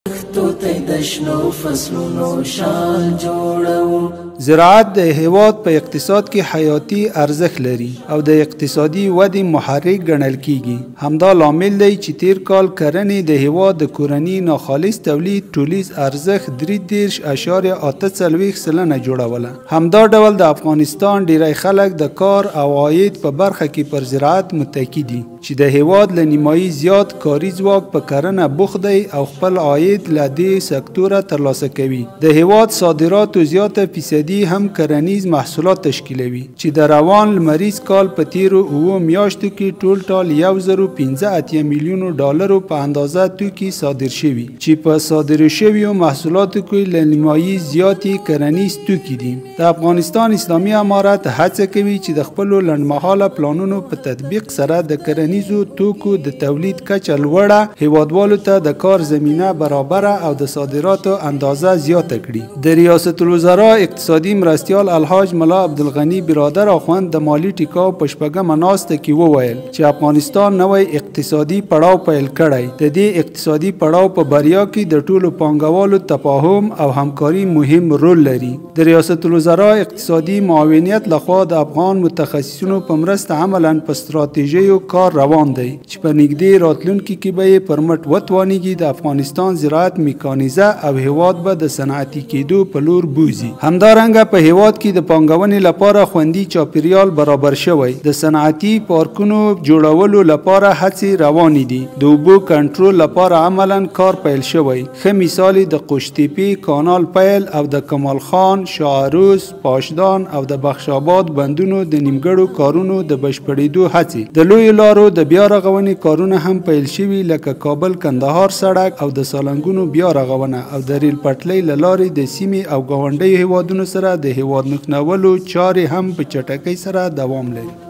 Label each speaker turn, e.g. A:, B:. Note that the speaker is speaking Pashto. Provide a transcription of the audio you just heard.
A: زراعت د هیواد په اقتصاد کې حیاتي ارزښت لري او د اقتصادي ودې محرک ګڼل کیږي. همدا لامل دی چې تیر کال کرنې د هیواد د کورني ناخالص تولید ټولیز ارزښت 33.48 سلنه جوړوله. همدا ډول د افغانستان ډیری خلک د کار او عاید په برخه کې پر زراعت متکی دي چې د هیواد له نیمایي زیات کاري ځواک په کرنه بوخت دی او خپل عاید له دې سکتوره ترلاسه کوي. د هیواد صادراتو زیاته فیصدي هم کرنیز محصولات تشکیلوي چې د روان لمریز کال په تیرو 9 میاشتو کې ټول 1.15 میلیونو ډالرو په اندازه توکي صادر شوي چې په صادر شویو محصولاتو کې له نیمایي زیاتې کرنیز توکي دي. د افغانستان اسلامي امارت هڅه کوي چې د خپلو لنډمهاله پلانونو په تطبیق سره د کرنیزو توکو د تولید کچه لوړه، هیوادوالو ته د کار زمینه برابره او د صادراتو اندازه زیاته کړي. د ریاست الوزرا اقتصادي مرستیال الحاج ملا عبدالغنی برادر اخوند د مالی ټیکاو په شپږمه ناسته کې وویل چې افغانستان نوی اقتصادي پړاو پیل کړی. د دې اقتصادي پړاو په بریا کې د ټولو پانګوالو تفاهم او همکاري مهم رول لري. د ریاست الوزرا اقتصادي معاونیت لخوا د افغان متخصصینو په مرسته عملاً په ستراتیژیو کار روان دی چې په نږدې راتلونکي کې به یې پر مټ وتوانیږي د افغانستان زراعت میکانیزه او هیواد به د صنعتي کېدو په لور بوزي. همدارنګه په هیواد کې د پانګونې لپاره خوندي چاپیریال برابر شوی. د صنعتي پارکونو جوړولو لپاره هڅې روانې دي. د اوبو کنټرول لپاره عملاً کار پیل شوی. ښه مثال د قوشتېپې کانال پیل او د کمال خان، شاعروس، پاشدان او د بخش آباد بندونو د نیمګړو کارونو د بشپړېدو هڅې. د لویو لارو د بیا رغونې کارونه هم پیل شوي لکه کابل کندهار سړک او د سالنګونو بیا رغونه او د ریل پټلۍ له لارې د سیمې او ګاونډیو هیوادونو سره د هیواد نښلولو چارې هم په چټکۍ سره دوام لري.